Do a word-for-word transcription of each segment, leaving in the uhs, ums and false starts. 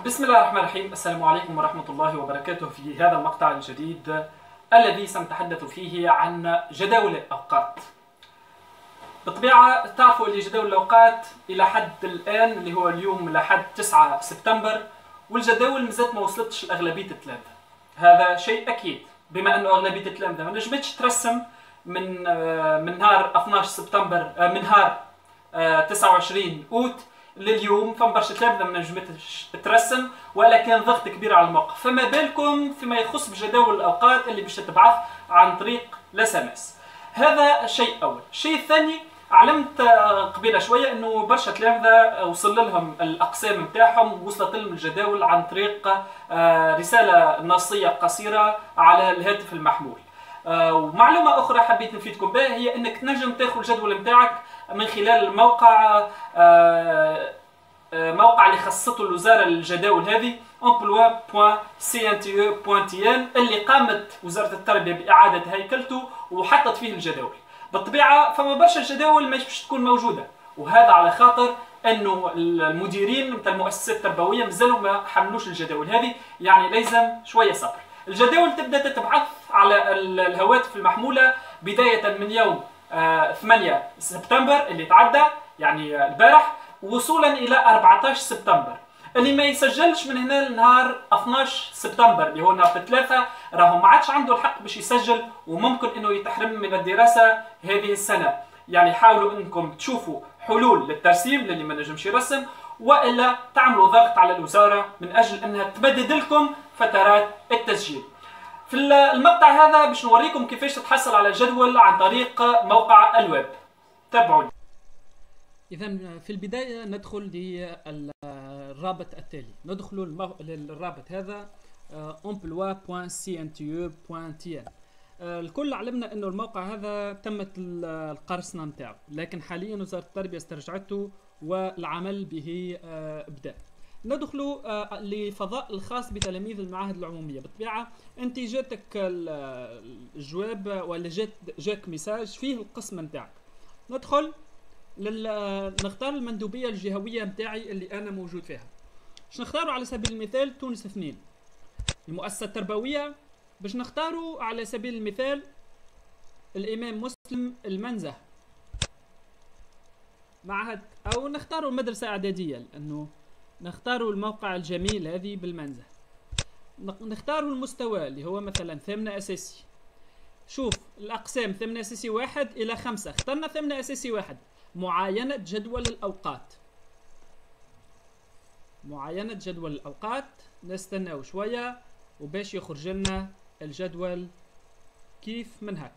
بسم الله الرحمن الرحيم. السلام عليكم ورحمة الله وبركاته. في هذا المقطع الجديد الذي سنتحدث فيه عن جداول الأوقات. بالطبيعة تعرفوا أن جداول الأوقات إلى حد الآن اللي هو اليوم لحد تسعة سبتمبر، والجداول مازالت ما وصلتش لأغلبية التلامذة. هذا شيء أكيد، بما أنه أغلبية التلامذة ما نجمتش ترسم من من نهار اثناش سبتمبر، من نهار تسعة وعشرين أوت لليوم، فما برشا تلامذة ما نجمتش ترسم ولا كان ضغط كبير على الموقع. فما بالكم فيما يخص بجداول الأوقات اللي باش تتبعث عن طريق الاس ام اس. هذا شيء أول. الشيء الثاني، علمت قبيله شويه انه برشا تلامذه وصل لهم الاقسام نتاعهم، وصلت لهم الجداول عن طريق رساله نصيه قصيره على الهاتف المحمول. ومعلومه اخرى حبيت نفيدكم بها هي انك تنجم تاخذ الجدول نتاعك من خلال الموقع، موقع اللي خصته الوزاره للجداول هذه emploi بوان سي ان تي او بوان تي ان اللي قامت وزاره التربيه باعاده هيكلته وحطت فيه الجداول. بالطبيعه فما برشا جداول مش باش تكون موجوده، وهذا على خاطر انه المديرين نتاع المؤسسات التربويه مازالوا ما حملوش الجداول هذه، يعني لازم شويه صبر. الجداول تبدا تتبعث على الهواتف المحموله بدايه من يوم ثمانية سبتمبر اللي تعدى، يعني البارح، وصولا الى أربعطاش سبتمبر. اللي ما يسجلش من هنا لنهار اثناش سبتمبر اللي هو نهار الثلاثاء راهو ما عادش عنده الحق باش يسجل، وممكن انه يتحرم من الدراسه هذه السنه. يعني حاولوا انكم تشوفوا حلول للترسيم للي ما نجمش يرسم، والا تعملوا ضغط على الوزاره من اجل انها تمدد لكم فترات التسجيل. في المقطع هذا باش نوريكم كيفاش تتحصل على الجدول عن طريق موقع الويب. تابعوني. إذا في البداية ندخل للرابط التالي، ندخل للرابط هذا emploi بوان سي ان تي او بوان تي ان. الكل علمنا انه الموقع هذا تمت القرصنة نتاعو، لكن حاليا وزارة التربية استرجعته والعمل به ابدأ. ندخل لفضاء الخاص بتلاميذ المعاهد العمومية. بالطبيعة انت جاتك الجواب ولا جات جاك ميساج فيه القسم نتاعك. ندخل لل... نختار المندوبية الجهوية نتاعي اللي أنا موجود فيها. باش نختاروا على سبيل المثال تونس اثنين، المؤسسة التربوية. باش نختاروا على سبيل المثال الإمام مسلم المنزه معهد، أو نختاروا المدرسة إعدادية لأنه نختاروا الموقع الجميل هذه بالمنزه. نختاروا المستوى اللي هو مثلا ثامنة أساسي. شوف الأقسام ثامنة أساسي واحد إلى خمسة، اخترنا ثامنة أساسي واحد. معاينة جدول الأوقات، معاينة جدول الأوقات. نستناو شوية وباش يخرج لنا الجدول كيف من هكا.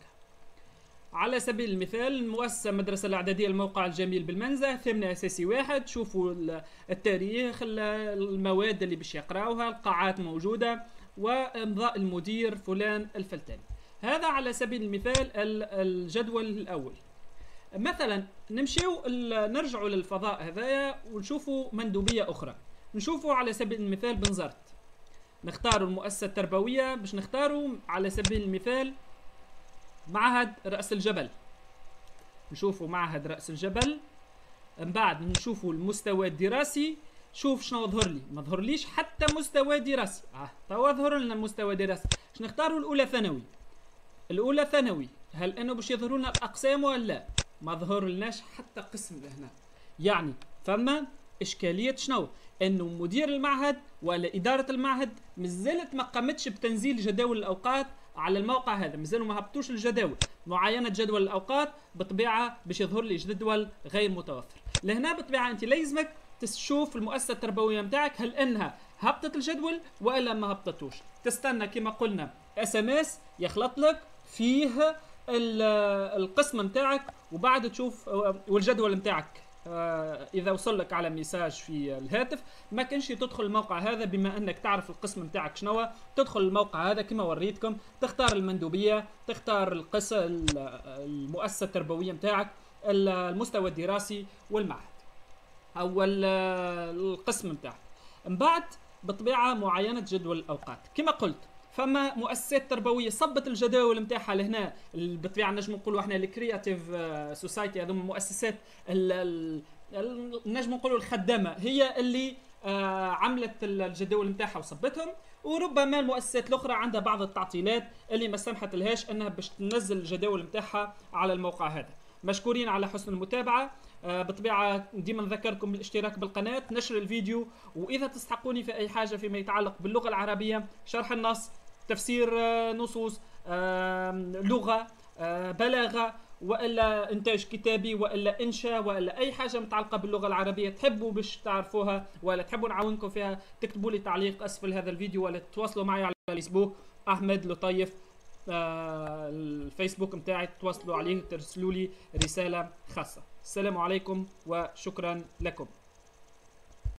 على سبيل المثال المؤسسة مدرسة الإعدادية الموقع الجميل بالمنزه ثامنة أساسي واحد. شوفوا التاريخ، المواد اللي باش يقراوها، القاعات موجودة، وإمضاء المدير فلان الفلتاني. هذا على سبيل المثال الجدول الأول. مثلا نمشيو نرجعوا للفضاء هذايا ونشوفوا مندوبية أخرى. نشوفوا على سبيل المثال بنزرت، نختاروا المؤسسة التربوية. باش نختاروا على سبيل المثال معهد رأس الجبل. نشوفوا معهد رأس الجبل. من بعد نشوفوا المستوى الدراسي. شوف شنو ظهر لي، ما ظهرليش حتى مستوى دراسي. اه توا ظهر لنا مستوى دراسي. باش نختاروا الأولى ثانوي. الأولى ثانوي هل انه باش يظهروا لنا الأقسام ولا لا؟ ما ظهر لناش حتى قسم لهنا. يعني فما إشكالية شنو؟ انه مدير المعهد ولا إدارة المعهد مازالت ما قامتش بتنزيل جداول الأوقات على الموقع هذا، مازالوا ما هبطوش الجداول. معاينة جدول الأوقات بالطبيعة باش يظهر لي جدول غير متوفر. لهنا بالطبيعة أنت لازمك تشوف المؤسسة التربوية نتاعك هل أنها هبطت الجدول ولا ما هبطتوش. تستنى كما قلنا اس ام اس يخلط لك فيه القسم نتاعك، وبعد تشوف والجدول نتاعك اذا وصل لك على ميساج في الهاتف. ما كانش تدخل الموقع هذا بما انك تعرف القسم نتاعك شنو، تدخل الموقع هذا كما وريتكم، تختار المندوبيه، تختار القسم المؤسسه التربويه نتاعك، المستوى الدراسي والمعهد او القسم نتاعك. من بعد بالطبيعه معاينه جدول الاوقات كما قلت. فما مؤسسات تربويه صبت الجداول نتاعها لهنا. بالطبيعه نجم نقولوا احنا الكرياتيف سوسايتي، هذوما المؤسسات نجم نقولوا الخدامه، هي اللي آه عملت الجداول نتاعها وصبتهم، وربما المؤسسات الاخرى عندها بعض التعطيلات اللي ما سمحت لهاش انها باش تنزل الجداول نتاعها على الموقع هذا. مشكورين على حسن المتابعه. آه بالطبيعه ديما نذكركم بالاشتراك بالقناه، نشر الفيديو، واذا تستحقوني في اي حاجه فيما يتعلق باللغه العربيه، شرح النص، تفسير آه نصوص، آه لغه، آه بلاغه، والا انتاج كتابي، والا انشاء، والا اي حاجه متعلقه باللغه العربيه تحبوا باش تعرفوها ولا تحبوا نعاونكم فيها، تكتبوا لي تعليق اسفل هذا الفيديو ولا تتواصلوا معي على الفيسبوك احمد لطيف. آه الفيسبوك متاعي تواصلوا عليه، ترسلوا لي رساله خاصه. السلام عليكم وشكرا لكم.